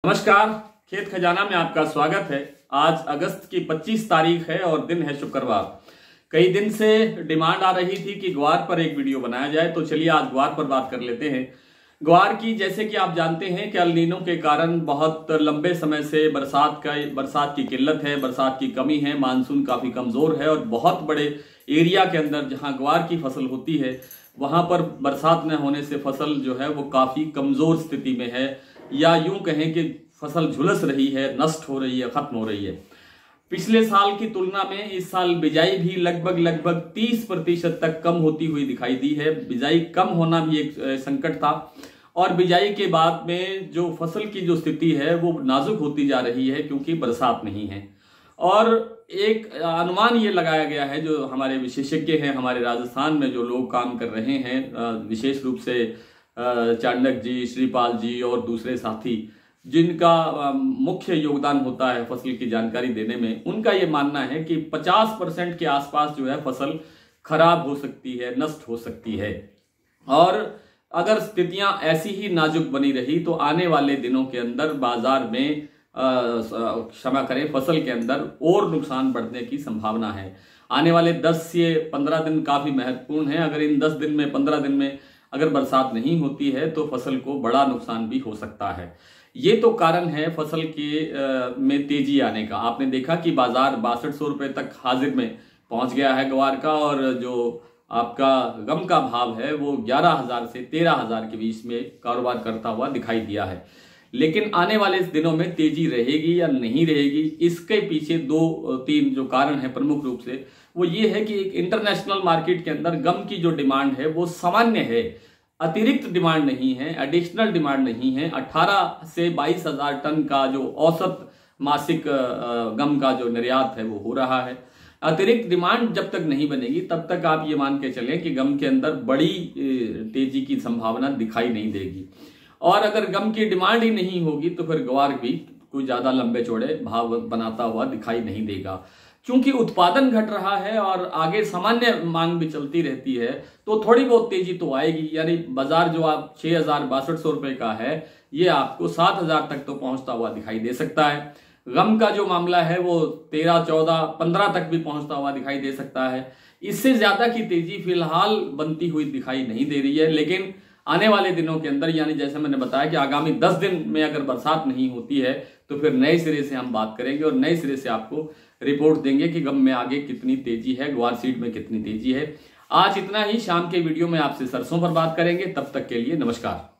नमस्कार, खेत खजाना में आपका स्वागत है। आज अगस्त की 25 तारीख है और दिन है शुक्रवार। कई दिन से डिमांड आ रही थी कि ग्वार पर एक वीडियो बनाया जाए, तो चलिए आज ग्वार पर बात कर लेते हैं। ग्वार की, जैसे कि आप जानते हैं कि अल नीनो के कारण बहुत लंबे समय से बरसात की किल्लत है, बरसात की कमी है, मानसून काफी कमजोर है और बहुत बड़े एरिया के अंदर जहां ग्वार की फसल होती है वहां पर बरसात न होने से फसल जो है वो काफी कमजोर स्थिति में है, या यूं कहें कि फसल झुलस रही है, नष्ट हो रही है, खत्म हो रही है। पिछले साल की तुलना में इस साल बिजाई भी लगभग 30% तक कम होती हुई दिखाई दी है। बिजाई कम होना भी एक संकट था और बिजाई के बाद में जो फसल की जो स्थिति है वो नाजुक होती जा रही है क्योंकि बरसात नहीं है। और एक अनुमान ये लगाया गया है, जो हमारे विशेषज्ञ हैं, हमारे राजस्थान में जो लोग काम कर रहे हैं, विशेष रूप से चाणक्य जी, श्रीपाल जी और दूसरे साथी जिनका मुख्य योगदान होता है फसल की जानकारी देने में, उनका ये मानना है कि 50% के आसपास जो है फसल खराब हो सकती है, नष्ट हो सकती है। और अगर स्थितियां ऐसी ही नाजुक बनी रही तो आने वाले दिनों के अंदर बाजार में क्षमा करें, फसल के अंदर और नुकसान बढ़ने की संभावना है। आने वाले 10 से 15 दिन काफी महत्वपूर्ण है। अगर इन 10 दिन में, 15 दिन में अगर बरसात नहीं होती है तो फसल को बड़ा नुकसान भी हो सकता है। ये तो कारण है फसल के में तेजी आने का। आपने देखा कि बाजार 6200 रुपए तक हाजिर में पहुंच गया है ग्वार का, और जो आपका गम का भाव है वो 11,000 से 13,000 के बीच में कारोबार करता हुआ दिखाई दिया है। लेकिन आने वाले दिनों में तेजी रहेगी या नहीं रहेगी, इसके पीछे 2-3 जो कारण है प्रमुख रूप से, वो ये है कि एक इंटरनेशनल मार्केट के अंदर गम की जो डिमांड है वो सामान्य है, अतिरिक्त डिमांड नहीं है, एडिशनल डिमांड नहीं है। 18 से 22,000 टन का जो औसत मासिक गम का जो निर्यात है वो हो रहा है। अतिरिक्त डिमांड जब तक नहीं बनेगी तब तक आप ये मान के चलें कि गम के अंदर बड़ी तेजी की संभावना दिखाई नहीं देगी। और अगर गम की डिमांड ही नहीं होगी तो फिर ग्वार भी कोई ज्यादा लंबे चौड़े भाव बनाता हुआ दिखाई नहीं देगा। क्योंकि उत्पादन घट रहा है और आगे सामान्य मांग भी चलती रहती है तो थोड़ी बहुत तेजी तो आएगी। यानी बाजार जो आप 6,6200 रुपए का है, ये आपको 7,000 तक तो पहुंचता हुआ दिखाई दे सकता है। गम का जो मामला है वो 13, 14, 15 तक भी पहुंचता हुआ दिखाई दे सकता है। इससे ज्यादा की तेजी फिलहाल बनती हुई दिखाई नहीं दे रही है। लेकिन आने वाले दिनों के अंदर, यानी जैसे मैंने बताया कि आगामी 10 दिन में अगर बरसात नहीं होती है तो फिर नए सिरे से हम बात करेंगे और नए सिरे से आपको रिपोर्ट देंगे कि गम में आगे कितनी तेजी है, ग्वार सीड में कितनी तेजी है। आज इतना ही। शाम के वीडियो में आपसे सरसों पर बात करेंगे। तब तक के लिए नमस्कार।